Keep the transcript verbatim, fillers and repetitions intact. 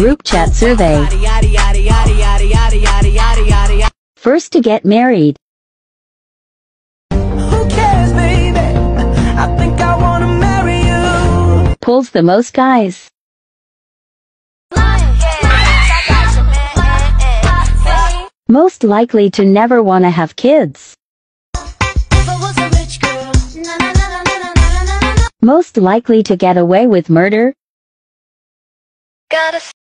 Group chat survey. First to get married. Who cares, baby? I think I wanna marry you. Pulls the most guys. Most likely to never want to have kids. Most likely to get away with murder.